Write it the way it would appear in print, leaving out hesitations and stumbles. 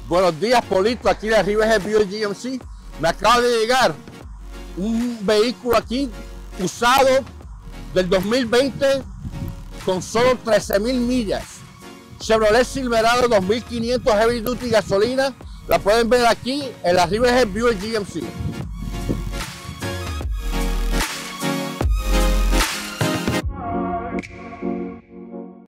Buenos días, Polito, aquí de arriba es el Buick GMC. Me acaba de llegar un vehículo aquí usado del 2020 con solo 13,000 millas. Chevrolet Silverado 2500 Heavy Duty gasolina. La pueden ver aquí, en arriba es el Buick GMC.